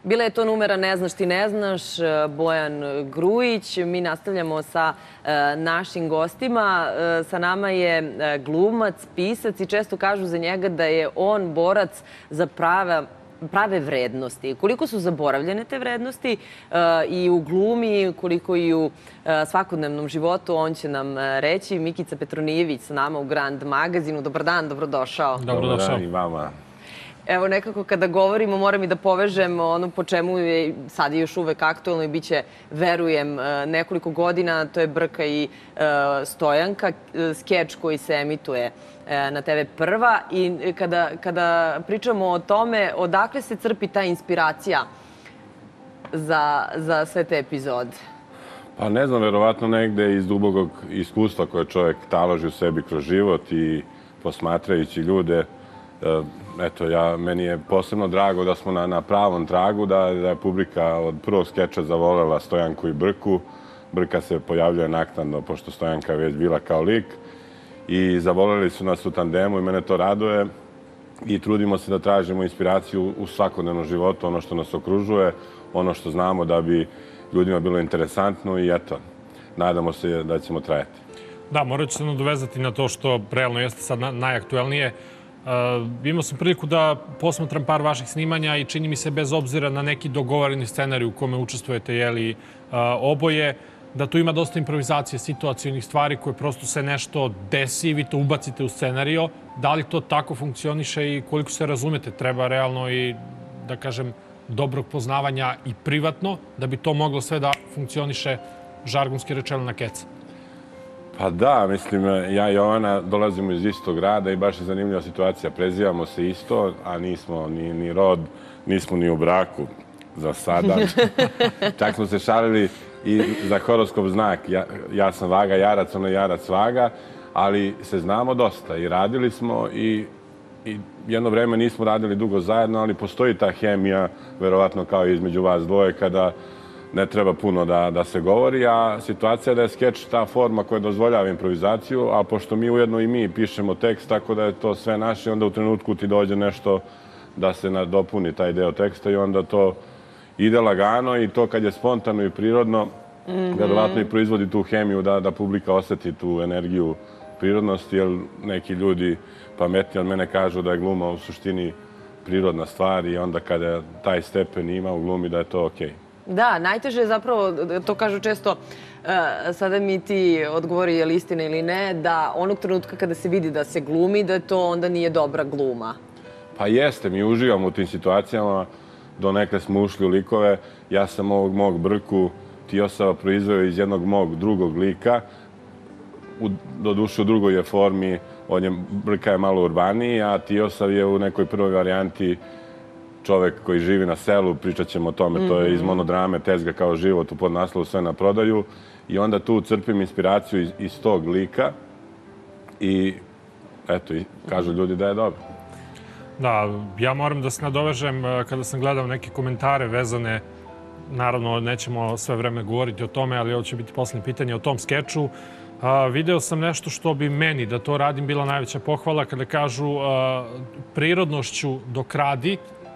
Bila je to numera Ne znaš ti ne znaš, Bojan Grujić. Mi nastavljamo sa našim gostima. Sa nama je glumac, pisac i često kažu za njega da je on borac za prave vrednosti. Koliko su zaboravljene te vrednosti i u glumi, koliko i u svakodnevnom životu, on će nam reći. Mikica Petronijević sa nama u Grand magazinu. Dobar dan, dobrodošao. Dobar dan i vama. Evo, nekako kada govorimo, moram i da povežem ono po čemu je sad još uvek aktuelno i bit će, verujem, nekoliko godina. To je Brka i Stojanka, skeč koji se emituje na TV Prva. I kada pričamo o tome, odakle se crpi ta inspiracija za sve te epizode? Pa ne znam, verovatno negde iz dubokog iskustva koje čovjek taloži u sebi kroz život i posmatrajući ljude. Eto, meni je posebno drago da smo na pravom tragu, da je publika od prvog skeča zavolela Stojanku i Brku. Brka se pojavljuje naknadno, pošto Stojanka je već bila kao lik. I zavoleli su nas u tandemu i mene to raduje. I trudimo se da tražimo inspiraciju u svakodnevnom životu, ono što nas okružuje, ono što znamo da bi ljudima bilo interesantno i eto, nadamo se da ćemo trajati. Da, morat ću se nadovezati na to što realno jeste sad najaktuelnije. Imao sam priliku da posmatram par vaših snimanja i čini mi se, bez obzira na neki dogovoreni scenarij u kome učestvujete oboje, da tu ima dosta improvizacije, situacionih stvari koje prosto se nešto desi i vi to ubacite u scenario. Da li to tako funkcioniše i koliko se razumete? Treba realno i, da kažem, dobrog poznavanja i privatno da bi to moglo sve da funkcioniše, žargonski rečeno, na keca. Pa da, mislim, ja i Jovana dolazimo iz istog grada i baš je zanimljiva situacija. Prezivamo se isto, a nismo ni rod, nismo ni u braku za sada. Čak smo se šalili i za horoskop znak. Ja sam Vaga Jarac, ona je Jarac Vaga, ali se znamo dosta i radili smo i jedno vreme nismo radili dugo zajedno, ali postoji ta hemija, verovatno kao između vas dvoje, kada ne treba puno da se govori, a situacija je da je skeč ta forma koja dozvoljava improvizaciju, a pošto mi ujedno i mi pišemo tekst, tako da je to sve naše, onda u trenutku ti dođe nešto da se nadopuni taj deo teksta i onda to ide lagano i to kad je spontano i prirodno, verovatno i proizvodi tu hemiju da publika oseti tu energiju prirodnosti, jer neki ljudi pametni od mene kažu da je gluma u suštini prirodna stvar i onda kada taj stepen ima u glumi da je to okej. Da, najteže je zapravo, to kažu često, sada mi ti odgovori je li istina ili ne, da onog trenutka kada se vidi da se glumi, da to onda nije dobra gluma. Pa jeste, mi uživamo u tim situacijama, donekle smo ušli u likove. Ja sam ovog mog Brku Tiosava proizveo iz jednog mog drugog lika, doduše u drugoj je formi, Brka je malo urbaniji, a Tiosav je u nekoj prvoj varijanti čovek koji živi na selu, pričat ćemo o tome, to je iz monodrame Tezga kao život u podnaslovu Sve na prodaju i onda tu crpim inspiraciju iz tog lika i eto, kažu ljudi da je dobro. Da, ja moram da se nadovežem kada sam gledao neke komentare vezane, naravno nećemo sve vreme govoriti o tome, ali ovo će biti poslednje pitanje o tom skeču. Video sam nešto što bi meni, da to radim, bila najveća pohvala kada kažu prirodnošću dok radi,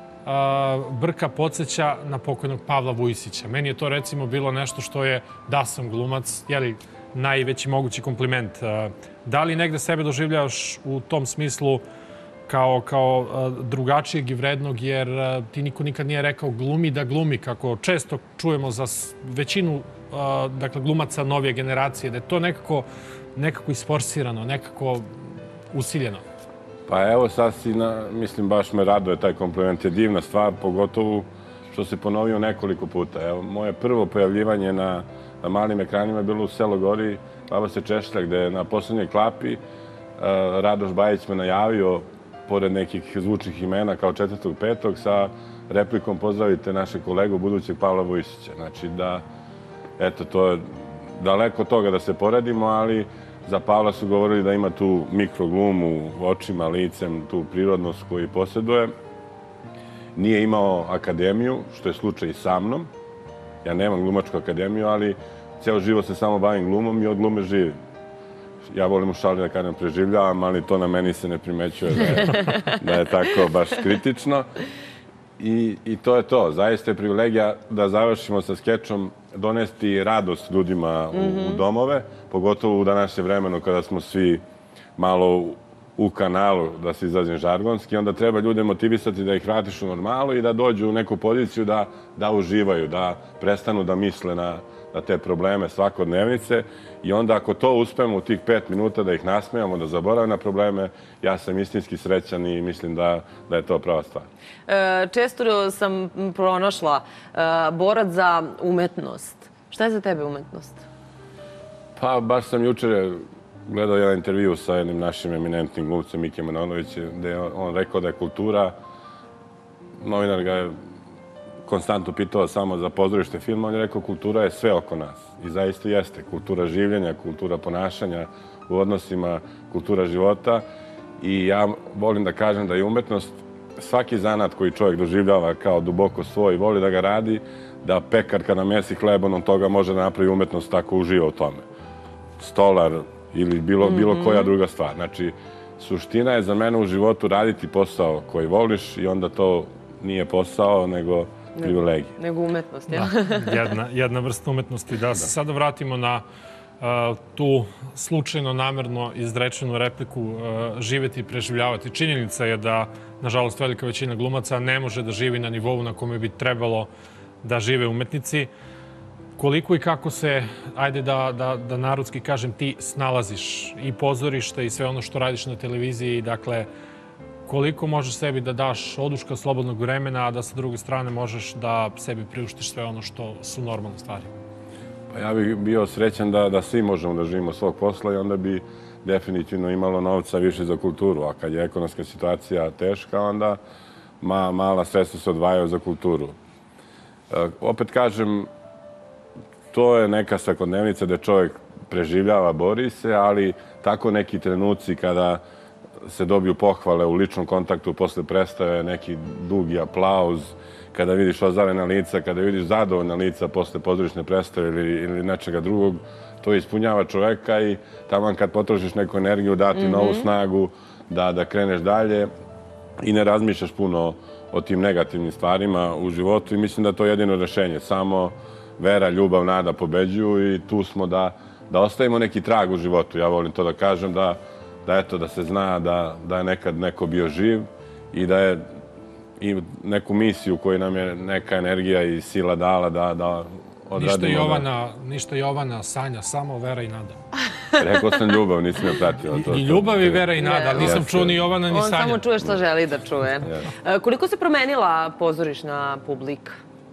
Brka podsjeća na pokojnog Pavla Vujsića. Meni je to recimo bilo nešto što je, da sam glumac, najveći mogući kompliment. Da li negde sebe doživljavaš u tom smislu kao drugačijeg i vrednog, jer ti niko nikad nije rekao glumi da glumi, kako često čujemo za većinu glumaca novije generacije, da je to nekako isforsirano, nekako usiljeno. Pa evo, sad mislim, baš me raduje taj kompliment. Je divna stvar, pogotovo što se ponovio nekoliko puta. Evo, moje prvo pojavljivanje na malim ekranima je bilo u Selo Gori, Baba se češlja, gde je na poslednjoj klapi Radoš Bajić me najavio, pored nekih zvučnih imena, kao 4.5. sa replikom pozdravite našeg kolegu, budućeg Pavla Vujsića. Znači da, eto, to je daleko od toga da se poredimo, ali za Pavla su govorili da ima tu mikroglumu očima, licem, tu prirodnost koju posjeduje. Nije imao akademiju, što je slučaj i sa mnom. Ja nemam glumačku akademiju, ali ceo život se samo bavim glumom i od glume živim. Ja volim u šali da kažem preživljavam, ali to na meni se ne primećuje da je tako baš kritično. I to je to. Zaista je privilegija da završimo sa skečom, donesti radost ljudima u domove, pogotovo u današnje vremenu kada smo svi malo u kanalu, da se izrazim žargonski, onda treba ljude motivisati da ih vratiš u normalu i da dođu u neku poziciju da uživaju, da prestanu da misle na te probleme svakodnevnice i onda ako to uspemo u tih 5 minuta da ih nasmejamo, da zaborave na probleme, ja sam istinski srećan i mislim da je to prava stvar. Često sam pronašla borac za umetnost. Šta je za tebe umetnost? Pa baš sam jučer gledao jedan intervju sa jednim našim eminentnim glumcem Mike Manojlovićem, gde je on rekao da je kultura, novinar ga je konstantno pitao samo za pozorište filma, on je rekao kultura je sve oko nas. I zaista jeste. Kultura življenja, kultura ponašanja u odnosima, kultura života. I ja volim da kažem da je umetnost svaki zanat koji čovjek doživljava kao duboko svoj i voli da ga radi, da pekar kada mesi hleb, on od toga može da napravi umetnost tako uživa u tome. Stolar ili bilo koja druga stvar. Znači, suština je za mene u životu raditi posao koji voliš i onda to nije posao, nego privilegij. Nego umetnost, ja? Jedna vrsta umetnosti. Da se sada vratimo na tu slučajno, namerno izrečenu repliku živeti i preživljavati. Činjenica je da, nažalost, velika većina glumaca ne može da živi na nivou na kome bi trebalo da žive umetnici. Koliko i kako se, ajde da narodski kažem, ti snalaziš i pozorište i sve ono što radiš na televiziji, dakle, koliko možeš sebi da daš oduška slobodnog vremena, a da sa druge strane možeš da sebi priuštiš sve ono što su normalne stvari? Pa ja bih bio srećan da svi možemo da živimo svog posla i onda bi definitivno imalo novca više za kulturu. A kad je ekonomska situacija teška, onda mala sredstva se odvajaju za kulturu. Opet kažem, to je neka svakodnevnica gde čovjek preživljava, bori se, ali tako neki trenuci kada se dobiju pohvale u ličnom kontaktu posle predstave, neki dugi aplauz, kada vidiš ozarena lica, kada vidiš zadovoljna lica posle pozorišne predstave ili nečega drugog, to ispunjava čoveka i tamo kad potrošiš neku energiju, dati novu snagu da kreneš dalje i ne razmišljaš puno o tim negativnim stvarima u životu i mislim da to je jedino rešenje. Samo vera, ljubav, nada pobeđuju i tu smo da ostavimo neki trag u životu. Ja volim to da kažem, da se zna da je nekad neko bio živ i da je i neku misiju koju nam je neka energija i sila dala da odradimo. Ništa Jovana sanja, samo vera i nada. Rekao sam ljubav, nisam je pratio. I ljubav i vera i nada, ali nisam čuo ni Jovana ni sanja. On samo čuje što želi da čuje. Koliko se promenila pozorišna publika?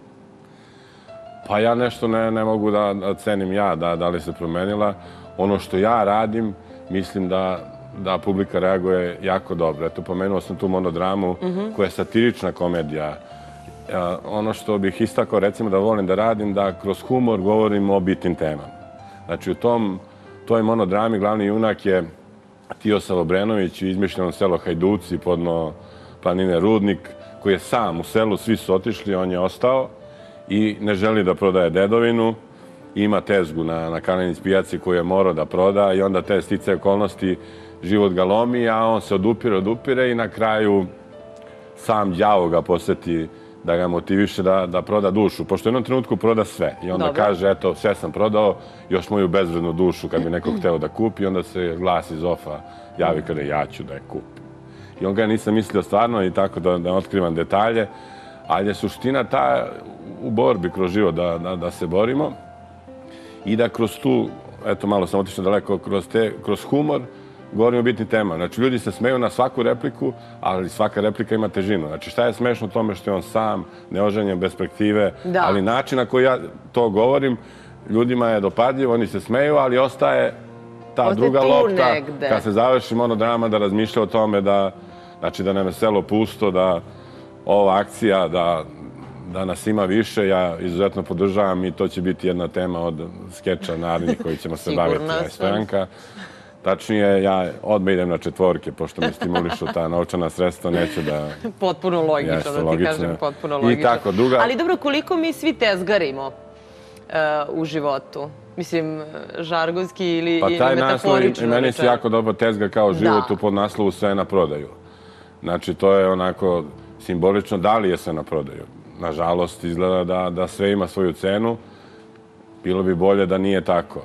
Pa ja nešto ne mogu da cenim da li se promenila. Ono što ja radim, mislim da publika reaguje jako dobro. Eto, pomenuo sam tu monodramu koja je satirična komedija. Ono što bih istakao, recimo, da volim da radim, da kroz humor govorim o bitnim temama. Znači, u toj monodrami glavni junak je Tio Savobrenović u izmišljenom selo Hajduci, podno planine Rudnik, koji je sam u selu, svi su otišli, on je ostao i ne želi da prodaje dedovinu. Ima tezgu na Kalenić pijaci koju je morao da proda i onda te sticaje okolnosti život ga lomi, a on se odupire i na kraju sam đavo ga poseti da ga motiviše da proda dušu. Pošto u jednom trenutku proda sve i onda kaže, eto, sve sam prodao, još moju bezvrednu dušu kad bi neko hteo da kupi, onda se glas iz ofa javi kada ja ću da je kupim. I on ga nisam mislio stvarno i tako da ne otkrivam detalje, ali je suština ta u borbi kroz život da se borimo i da kroz tu, eto, malo sam otišao daleko, kroz humor govorimo o bitnim temama. Znači, ljudi se smeju na svaku repliku, ali svaka replika ima težinu. Znači, šta je smešno u tome što je on sam, neoženjen, bez perspektive, ali način na koji ja to govorim, ljudima je dopadljiv, oni se smeju, ali ostaje ta druga lopta, kad se završi monodrama, da razmišlja o tome da nam je selo pusto, da ova akcija, da nas ima više, ja izuzetno podržavam i to će biti jedna tema od skeča narednih koji ćemo se baviti. Stojanka. Tačnije, ja odmah idem na 4, pošto me stimulišu ta novčana sredstva, neću da... Potpuno logično, da ti kažem, potpuno logično. I tako, druga... Ali dobro, koliko mi svi tezgarimo u životu? Mislim, žargonski ili metaforično? Pa taj naslov i meni se jako dobro tezga kao život u podnaslovu sve na prodaju. Znači, to je onako simbolično dali je se na prodaju. Nažalost, izgleda da sve ima svoju cenu. Bilo bi bolje da nije tako.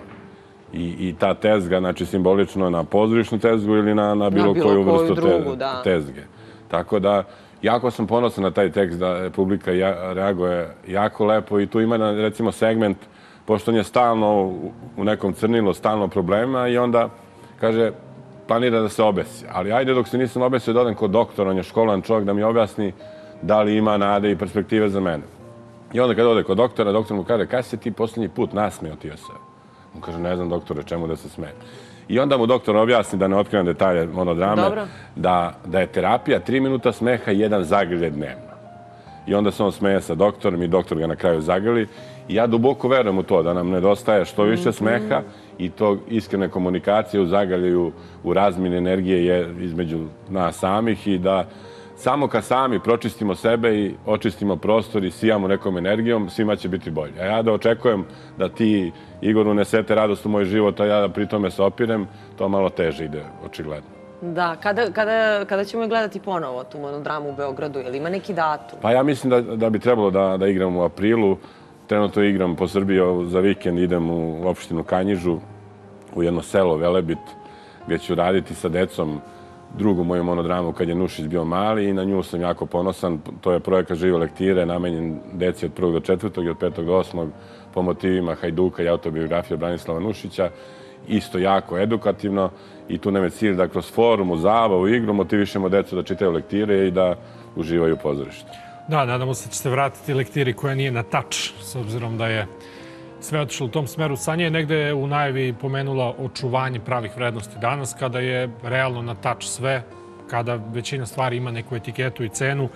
I ta tezga, znači simbolično na pozorišnu tezgu ili na bilo koju vrstu tezge. Tako da, jako sam ponosan na taj tekst da publika reaguje jako lepo i tu ima, recimo, segment, pošto on je stalno u nekom crnilu, stalno problema i onda, kaže, planira da se obesi. Ali ajde, dok se nisam obesio, da odem kod doktora, on je školovan čovjek, da mi objasni da li ima nade i perspektive za mene. I onda kada ode kod doktora, doktor mu kaže, kada si ti posljednji put nasmeo ti se? On kaže, ne znam, doktore, čemu da se smeje. I onda mu doktor objasni, da ne otkrivam detalje monodrame, da je terapija 3 minuta smeha i 1 zagrlje dnevno. I onda se on smeje sa doktorom i doktor ga na kraju zagrli. I ja duboko verujem u to da nam nedostaje što više smeha i to iskrene komunikacije u zagrljaju, u razmini energije između nas samih i da samo kad sami pročistimo sebe i očistimo prostor i sijamo nekom energijom, svima će biti bolje. A ja da očekujem da ti, Igor, unesete radost u moj život, a ja da pri tome se opirem, to malo teže ide, očigledno. Da, kada ćemo gledati ponovo tu monodramu u Beogradu? Ili ima neki datum? Pa ja mislim da bi trebalo da igram u aprilu. Trenutno igram po Srbiji, za vikend idem u opštinu Kanjižu, u jedno selo Velebit, gdje ću raditi sa decom drugu moju monodramu kad je Nušić bio mali i na nju sam jako ponosan. To je projekat Žive lektire, namenjen deci od 1. do 4. i od 5. do 8. po motivima Hajduka i autobiografije Branislava Nušića. Isto jako edukativno i tu nam je cilj da kroz forum, zabavu, igru motivišemo decu da čitaju lektire i da uživaju u pozorištu. Da, nadamo se da će se vratiti lektiri koja nije na tač, s obzirom da je sve otišlo u tom smeru. Sanja je negde u najavi pomenula očuvanje pravih vrednosti danas, kada je realno na tač sve, kada većina stvari ima neku etiketu i cenu.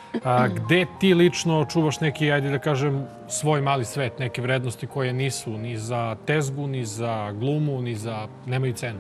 Gde ti lično čuvaš neki, ajde da kažem, svoj mali svet, neke vrednosti koje nisu ni za tezgu, ni za glumu, ni za... nemaju cenu?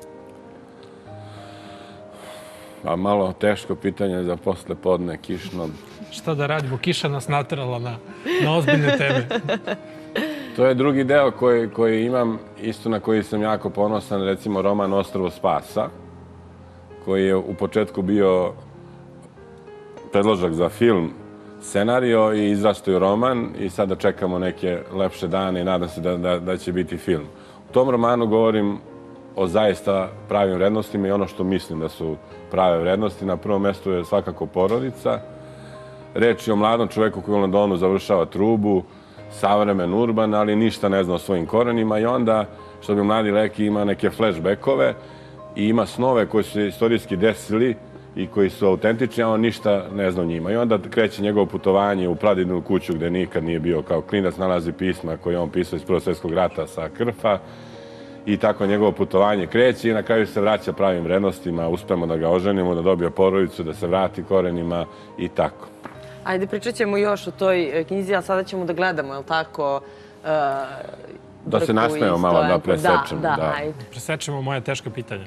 Malo teško pitanje za posle podne, kišno. Šta da radimo? Kiša nas naterala na ozbiljne teme. To je drugi deo koji imam, isto na koji sam jako ponosan, recimo roman Ostrvo spasa, koji je u početku bio predložak za film, scenario i izrastao roman i sada čekamo neke lepše dane i nadam se da će biti film. U tom romanu govorim o zaista pravim vrednostima i ono što mislim da su prave vrednosti. Na prvom mjestu je svakako porodica. Reč je o mladom čoveku koji u Londonu završava trubu, savremen, urban, ali ništa ne zna o svojim korenima i onda, što bi mladi rekli, ima neke flashbackove i ima snove koji su se istorijski desili i koji su autentični, a on ništa ne zna o njima. I onda kreće njegovo putovanje u pradjednu kuću gde nikad nije bio kao klinac, nalazi pisma koje je on pisao iz Prvog svjetskog rata sa Krfa i tako njegovo putovanje kreće i na kraju se vraća pravim vrednostima, uspemo da ga oženimo, da dobije porodicu, da se vrati korenima i tako. Ajde, pričat ćemo još o toj knjizi, a sada ćemo da gledamo, je li tako? Da se nasmejemo malo, da presečemo. Da, ajde. Presečemo moje teška pitanja.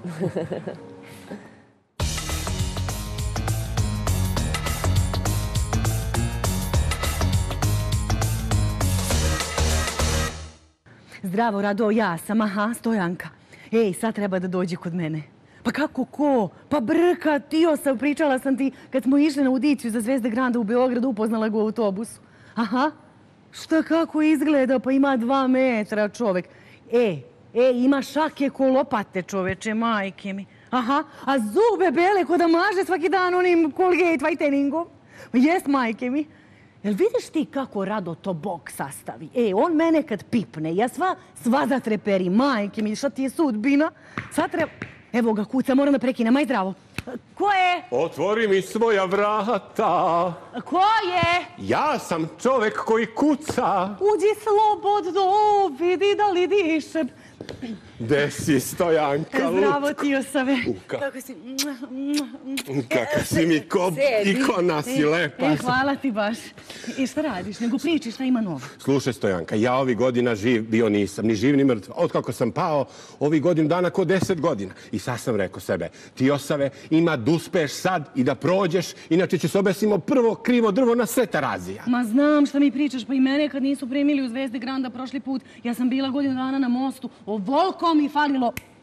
Zdravo, Rado, ja sam, Stojanka. Ej, sad treba da dođe kod mene. Pa kako ko? Pa brka, Tiosa, pričala sam ti kad smo išli na audiciju za Zvezde Granda u Beogradu, upoznala ga u autobusu. Aha, šta kako izgleda? Pa ima 2 metra čovek. Ima šake ko lopate čoveče, majke mi. Aha, a zube bele ko da maže svaki dan onim Colgate whiteningom. Jes, majke mi. Jel vidiš ti kako Rado to Bog sastavi? On mene kad pipne, ja sva zatreperi, majke mi, šta ti je sudbina? Sad treba... Evo ga kuca, moram da prekinem, aj zdravo. Ko je? Otvori mi svoja vrata. Ko je? Ja sam čovek koji kuca. Uđi slobodno, vidi da li dišem. Gde si, Stojanka? Zdravo, Tiosave. Kako si? Kaka si mi ikona si lepa. Hvala ti baš. I šta radiš? Nego priči šta ima novo. Slušaj, Stojanka, ja ovih godina živ bio nisam. Ni živ, ni mrtv. Otkako sam pao, ovih godinu dana ko 10 godina. I sad sam rekao sebe, Tiosave, ima da uspeš sad i da prođeš, inače će se obesimo prvo krivo drvo na sve Tarazija. Ma znam šta mi pričaš, pa i mene kad nisu primili u Zvezde Granda prošli put, ja sam bila godinu dana na mostu, ovoliko mi falilo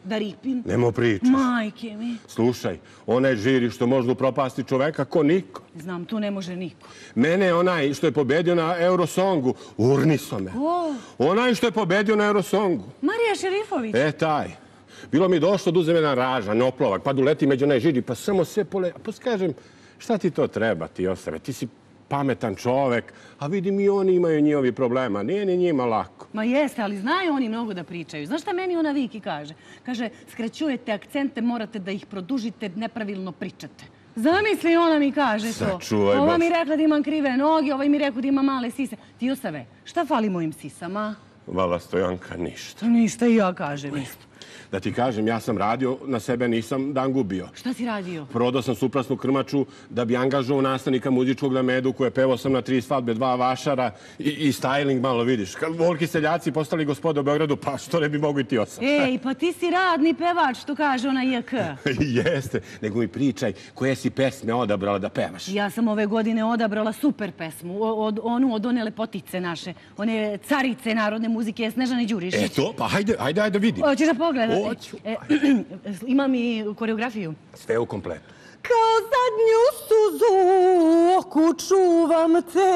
Da ripim? Nemo pričaš. Majke mi. Slušaj, onaj žiri što može upropasti čoveka ko niko. Znam, tu ne može niko. Mene onaj što je pobedio na Eurosongu, urniso me. Ko? Onaj što je pobedio na Eurosongu. Marija Šerifović. Taj. Bilo mi došlo da uzem jedan ražan, oplovak, pa da uleti među onaj žiri, pa samo sve pa kažem, šta ti to treba, ti Osave? Ti si pametan čovek, a vidim i oni imaju njihovi problema. Nije ni njima lako. Ma jeste, ali znaju oni mnogo da pričaju. Znaš šta meni ona Viki kaže? Kaže, skraćujete akcente, morate da ih produžite, nepravilno pričate. Zamisli, ona mi kaže to. Sačuvaj, Ova baš. mi rekla da imam krive noge, ovaj mi rekao da ima male sise. Ti Osave, šta fali mojim sisama? Vala Stojanka, ništa. Ništa i ja kažem isto. Da ti kažem, ja sam radio na sebe, nisam dan gubio. Šta si radio? Prodao sam suprasnu krmaču da bi angažovao nastavnika muzičkog na Medu, koje pevao sam na 3 svadbe, 2 vašara i styling malo vidiš. Volki seljaci postali gospode u Beogradu, pa što ne bi mogu i ti Osam. Ej, pa ti si radni pevač, što kaže ona JK. Jeste, nego mi pričaj koje si pesme odabrala da pevaš. Ja sam ove godine odabrala super pesmu, onu od one lepotice naše, one carice narodne muzike, Snežane Đurišić. Eto, pa hajde vidim. Hoćeš da pogledati? Hoću. Imam i koreografiju. Sve u kompletu. Kao zadnju suzu oku čuvam te,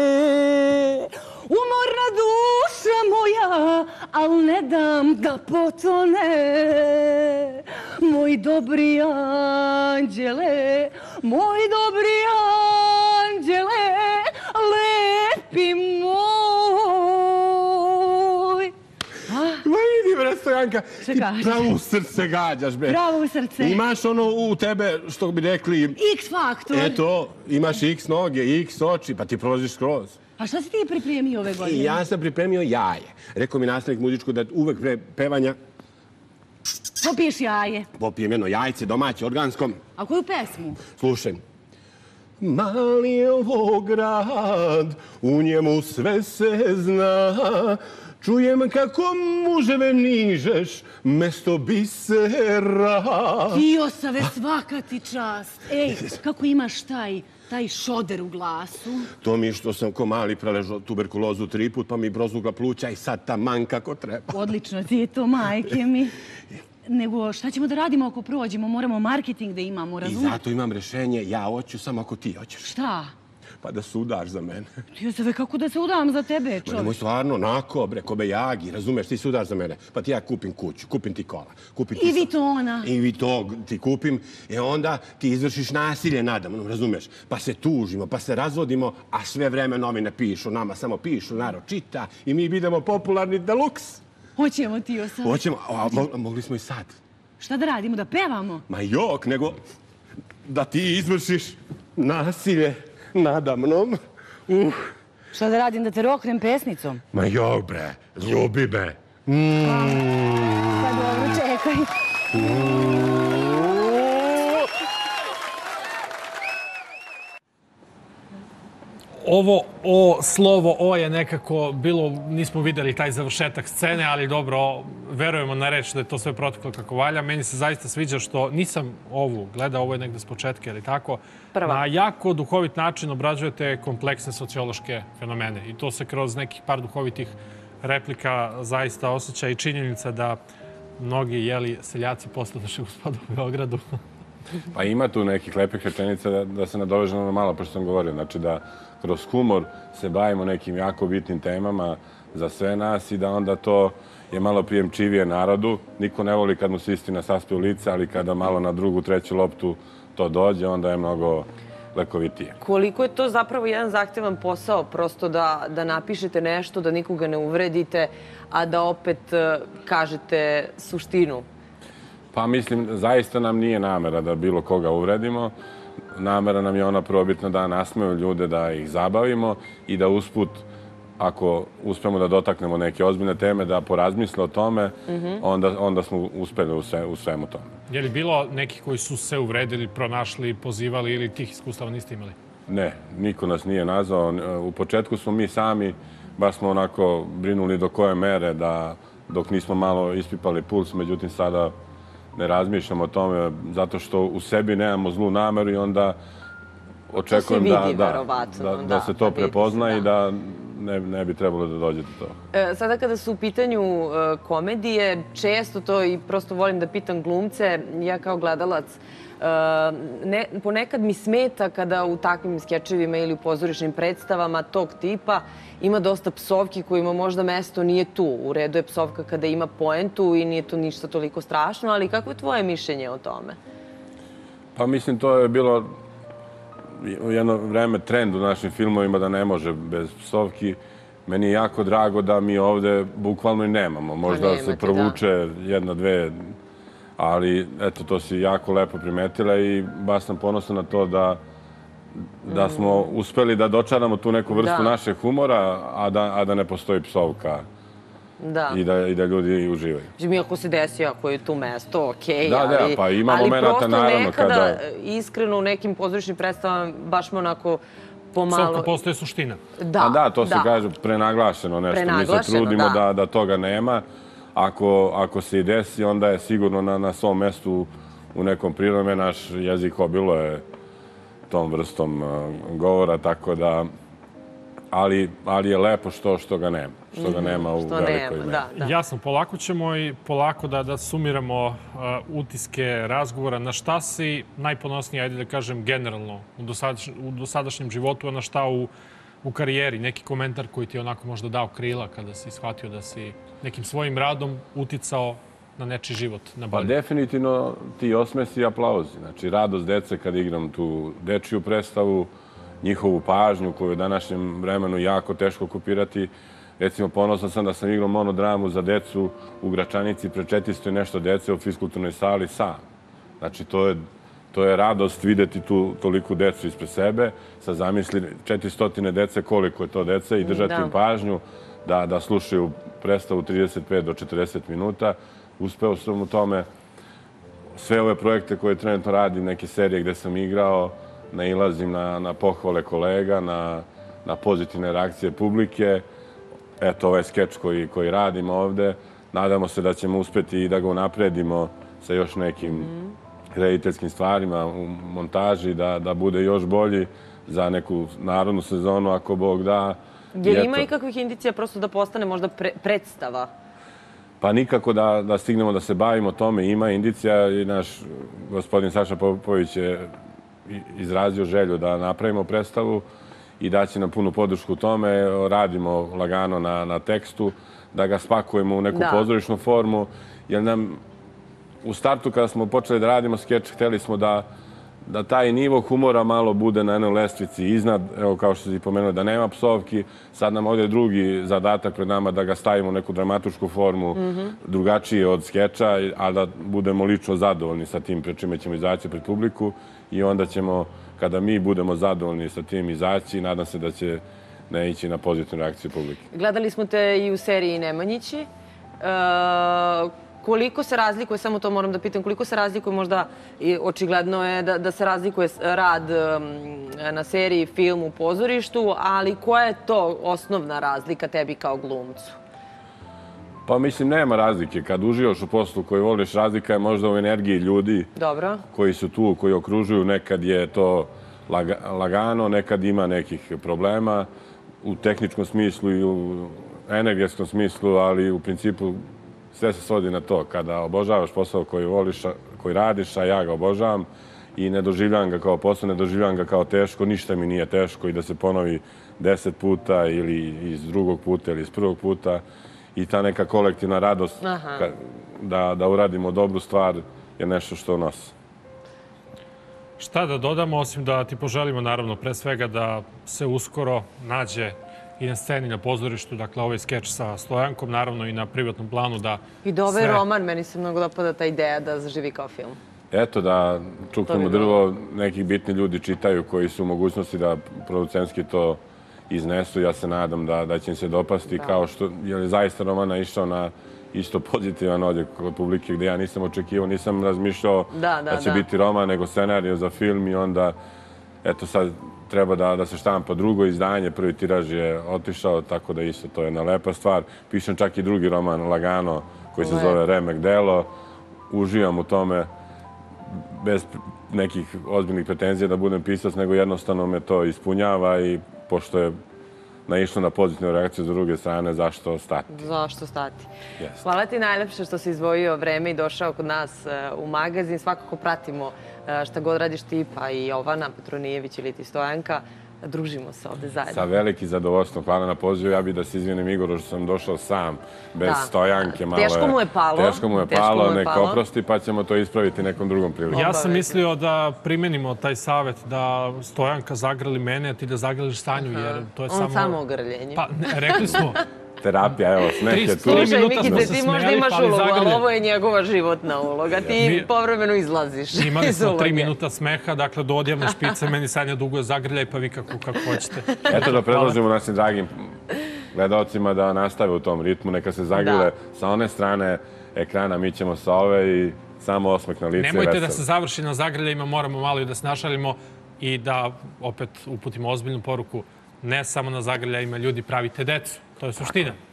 umorna duša moja, al ne dam da potone. Moj dobri anđele, lepi moj. Ma idi, bre, Stojanka, Šta ti kažeš? pravo u srce gađaš, bre. Pravo u srce. Imaš ono u tebe, što bi rekli, X-faktor. eto, imaš X noge, X oči, pa ti prolaziš skroz. A šta si ti pripremio ove godine? Ja sam pripremio jaje. Rekao mi nastavnik muzičko da uvek pre pevanja Popiješ jaje. popijem jedno jajce domaće, organskom. A koju pesmu? Slušaj. Mali je ovo grad, u njemu sve se zna. Čujem kako muževe nižeš, mesto bisera. Ti Osave, svaka ti čast. Ej, kako imaš taj šoder u glasu? To mi što sam ko mali preležao tuberkulozu 3 put, pa mi brozugla pluća i sad taman kako treba. Odlično ti je to, majke mi. Nego, šta ćemo da radimo ako prođemo? Moramo marketing da imamo, I razumiješ? zato imam rešenje, ja hoću samo ako ti hoćeš. Šta? Pa da se udaš za mene. Ti Osave, kako da se udam za tebe, Ma čovjek? nemoj stvarno, nako, bre, ko bejagi, razumeš, ti se udaš za mene. Pa ti ja kupim kuću, kupim ti kola, kupim ti... I Vitona. I vi to ti kupim, onda ti izvršiš nasilje nadamnom, razumeš? Pa se tužimo, pa se razvodimo, a sve vreme novine pišu, nama samo pišu, narod čita i mi bidemo popularni deluks. Hoćemo ti Osave. Hoćemo, a mogli smo i sad. Šta da radimo, da pevamo? Ma jok, nego da ti izvršiš nasilje nadamnom. Šta da radim, da te roknem pesnicom? Ma jok, bre, ljubi me. Pa dobro, čekaj. Slovo O je nekako bilo, nismo videli taj završetak scene, ali dobro, verujemo na reč da je to sve proteklo kako valja. Meni se zaista sviđa što nisam ovu gledao, ovo je negde s početka ili tako. Prva. Na jako duhovit način obrađujete kompleksne sociološke fenomene i to se kroz nekih par duhovitih replika zaista osjeća i činjenica da mnogi seljaci postadoše gospoda u Beogradu. Pa ima tu nekih lepih rečenica da se nadoveže na ono malo što sam govorio. Znači da kroz humor se bavimo nekim jako bitnim temama za sve nas i da onda to je malo prijemčivije narodu. Niko ne voli kad mu se istina saspe u lice, ali kada malo na drugu, treću loptu to dođe, onda je mnogo lekovitije. Koliko je to zapravo jedan zahtevan posao, prosto da napišete nešto, da nikoga ne uvredite, a da opet kažete suštinu? Pa mislim, zaista nam nije namera da bilo koga uvredimo. Namera nam je ona prvobitno da nasmejemo ljude, da ih zabavimo i da usput, ako uspemo da dotaknemo neke ozbiljne teme, da porazmisle o tome, onda smo uspeli u svemu tome. Je li bilo nekih koji su se uvredili, pronašli, pozivali ili tih iskustava niste imali? Ne, niko nas nije nazvao. U početku smo mi sami, baš smo onako brinuli do koje mere, da dok nismo malo ispipali puls, međutim sada ne razmišljamo o tome zato što u sebi nemamo zlu nameru i onda očekujem da se to prepozna i da ne bi trebalo da dođe do toga. Sada kada su u pitanju komedije, često to i prosto volim da pitam glumce, ja kao gledalac, ponekad mi smeta kada u takvim skečevima ili u pozorišnim predstavama tog tipa ima dosta psovki kojima možda mesto nije tu. U redu je psovka kada ima poentu i nije to ništa toliko strašno, ali kako je tvoje mišljenje o tome? Pa mislim, to je bilo jedno vreme trend u našim filmovima da ne može bez psovki. Meni je jako drago da mi ovde bukvalno i nemamo. Možda se provuče jedna, dve, ali eto, to si jako lepo primetila i baš sam ponosan na to da smo uspeli da dočaramo tu neku vrstu našeg humora, a da ne postoji psovka i da ljudi uživaju. Mi ako se desi, ako je tu mesto, okej, ali pa ima momenta, naravno, kada... Ali prosto nekada, iskreno, u nekim pozorišnim predstavama baš me onako pomalo... Psovka postoje suština. Da, to se kaže prenaglašeno nešto. Mi se trudimo da toga nema. Ako se i desi, onda je sigurno na svom mestu u nekom prirodnom. Naš jezik obilo je tom vrstom govora, tako da... Ali je lepo što ga nema. Što ga nema u velikoj meri. Jasno, polako ćemo i polako da sumiramo utiske razgovora. Na šta si najponosniji, ajde da kažem, generalno u dosadašnjem životu, a na šta u karijeri? Neki komentar koji ti je onako možda dao krila kada si shvatio da si nekim svojim radom uticao na nečiji život na bolje? Pa definitivno ti osmesi i aplauzi. Znači, radost dece kad igram tu dečiju predstavu, njihovu pažnju koju je u današnjem vremenu jako teško kopirati. Recimo, ponosan sam da sam igrao monodramu za decu u Gračanici pre 400 i nešto dece u fiskulturnoj sali sam. Znači, to je radost videti tu toliku decu ispred sebe, sa zamisli 400 dece, koliko je to dece i držati im pažnju da slušaju predstavu 35 do 40 minuta. Uspeo sam u tome. Sve ove projekte koje trenutno radim, neke serije gde sam igrao, nailazim na pohvale kolega, na pozitivne reakcije publike. Eto, ovaj skeč koji radimo ovde. Nadamo se da ćemo uspeti i da ga unapredimo sa još nekim rediteljskim stvarima u montaži, da bude još bolji za neku narodnu sezonu, ako Bog da. Je li ima ikakvih indicija prosto da postane možda predstava? Pa nikako da stignemo da se bavimo tome. Ima indicija i naš gospodin Saša Popović je izrazio želju da napravimo predstavu i daći nam punu podršku u tome. Radimo lagano na tekstu, da ga spakujemo u neku pozorišnu formu. Jer nam u startu kada smo počeli da radimo skeč, hteli smo da taj nivo humora malo bude na jednoj lestvici iznad, evo kao što si pomenuo, da nema psovki. Sad nam ovdje je drugi zadatak pred nama da ga stavimo u neku dramatušku formu, drugačije od skeča, a da budemo lično zadovoljni sa tim pred čime ćemo izaći pred publiku. I onda ćemo, kada mi budemo zadovoljni sa tim izaći, nadam se da će ne ići na pozitivnu reakciju publike. Gledali smo te i u seriji Nemanjići. Koliko se razlikuje, samo to moram da pitam, koliko se razlikuje možda, očigledno je da se razlikuje rad na seriji, filmu, pozorištu, ali koja je to osnovna razlika tebi kao glumcu? Pa mislim, nema razlike. Kad uživaš u poslu koji voliš, razlika je možda u energiji ljudi koji su tu, koji okružuju. Nekad je to lagano, nekad ima nekih problema u tehničkom smislu i u energetskom smislu, ali u principu sve se svodi na to. Kada obožavaš posao koji voliš, koji radiš, a ja ga obožavam i ne doživljavam ga kao posao, ne doživljavam ga kao teško, ništa mi nije teško i da se ponovi 10 puta ili iz drugog puta ili iz prvog puta. I ta neka kolektivna radost da uradimo dobru stvar je nešto što nosi. Šta da dodamo, osim da ti poželimo, naravno, pre svega da se uskoro nađe i na sceni, na pozorištu, dakle, ovaj skeč sa Stojankom, naravno i na privatnom planu da... I da ovaj roman, meni se mnogo dopada ta ideja da zaživi kao film. Eto, da čuknemo drvo, nekih bitni ljudi čitaju koji su u mogućnosti da producentski to iznesu. Ja se nadam da će im se dopasti, kao što je zaista romana išao na isto pozitivan odjek kod publike, gde ja nisam očekivao, nisam razmišljao da će biti roman, nego scenariju za film i onda, eto sad, treba da se štampa drugo izdanje, prvi tiraž je otišao, tako da isto to je jedna lepa stvar. Pišem čak i drugi roman, lagano, koji se zove Remek delo. Uživam u tome bez nekih ozbiljnih pretenzija da budem pisac, nego jednostavno me to ispunjava i pošto je naišlo na pozitivnu reakciju s druge strane, zašto stati? Zašto stati? Jeste. Hvala ti najlepše što si izdvojio vreme i došao kod nas u magazin. Svakako pratimo šta god radiš ti, pa i Jovana Petronijević ili ti Stojanka. Družimo se ovde zajedno. Sa veliki zadovoljstvom. Hvala na pozivu. Ja bih da se izvinim Igoru što sam došao sam, bez Stojanke. Teško mu je palo. Teško mu je palo, neka oprosti, pa ćemo to ispraviti nekom drugom prilikom. Ja sam mislio da primenimo taj savjet da Stojanka zagrli mene, a ti da zagrliš Sanju, jer to je samo... On samo ogrljenje. Pa, rekli smo. Terapija, evo, smeh je tu. Slušaj, Mikice, ti možda imaš ulogu, ali ovo je njegova životna uloga. Ti povremeno izlaziš. Imali smo 3 minuta smeha, dakle, do odjavne špice, meni Sanja duguje zagrljaj, pa vi kako hoćete. Eto da predložimo našim dragim gledalcima da nastave u tom ritmu, neka se zagrle sa one strane ekrana, mi ćemo sa ove i samo osmeh na lice. Nemojte da se završi na zagrljajima, moramo malo i da se našalimo i da opet uputimo ozbiljnu poruku. Ne samo na zagrljajima, ljudi, pravite decu. To je suština.